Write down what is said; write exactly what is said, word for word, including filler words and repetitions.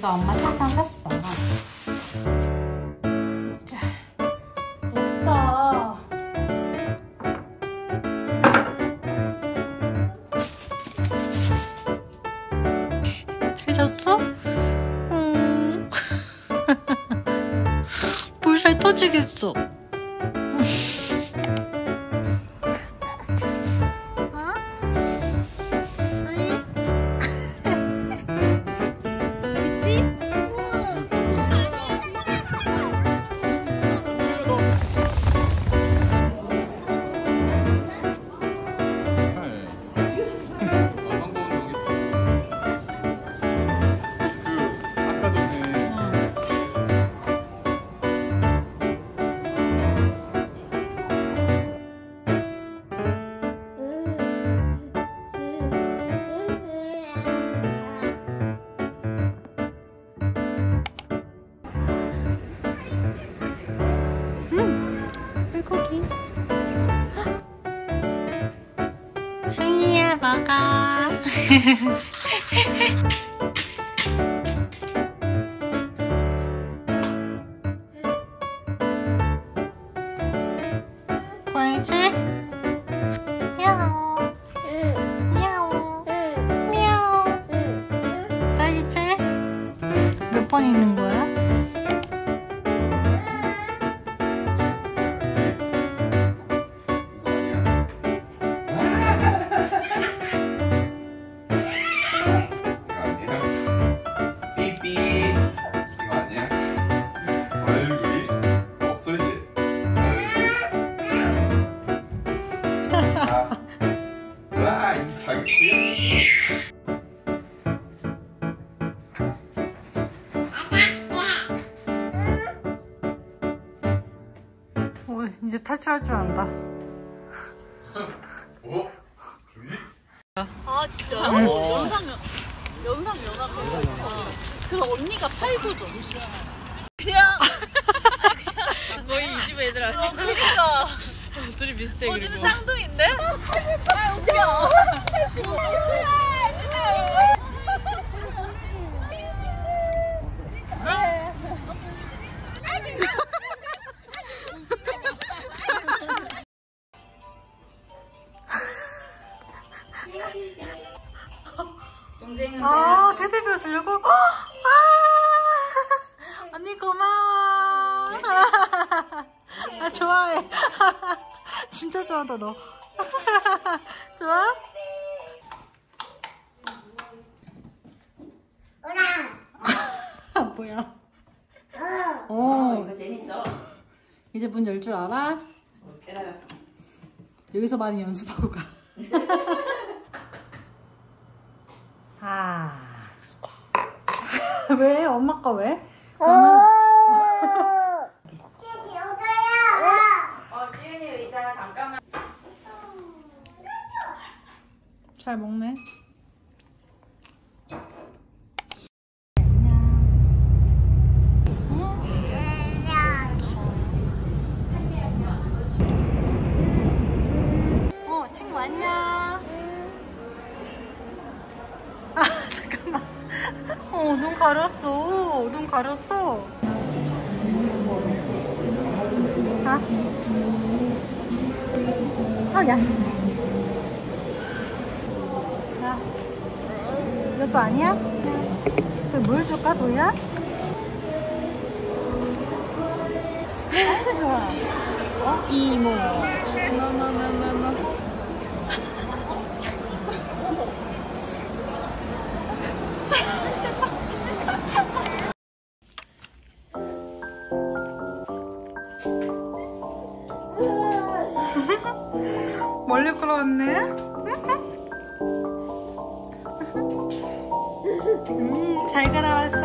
이거 엄마 책상 샀어. 자, 됐어. 잘 잤어? 음. 볼살 터지겠어. 승희야 먹어. 보이지? 야옹 야옹 미야옹. 딸기지? 몇 번 있는 거야? 와, 이 자기야? 오, 이제 탈출할 줄 안다. 어? 아 진짜요? 어. 영상 영상 연합. 그럼 언니가 팔도 줘. 그냥 거의 이 집 애들 아니야? 어, 그러니까 둘이 비슷해. 어, 그리고 지금 쌍둥이인데? 아 웃겨. 아, 테디베어 주려고? 아, 언니 고마워. 아, 좋아해. 진짜 좋아한다 너. 좋아? 뭐야? 오, 이거 재밌어. 이제 문 열 줄 알아? 깨달았어. 여기서 많이 연습하고 가. 아. 왜? 엄마 거 왜? 그러면... 어, 시은이 의자 잠깐만. 잘 먹네. 어, 친구 안녕. 아, 잠깐만. 어, 눈 가렸어. 눈 가렸어. 아? 아, 야. 야. 이것도 아니야? 물 줄까, 도야? 아이고, 좋아. 어? 이모. 마마마마마. 멀리 끌어왔네. 음, 잘 걸어왔어.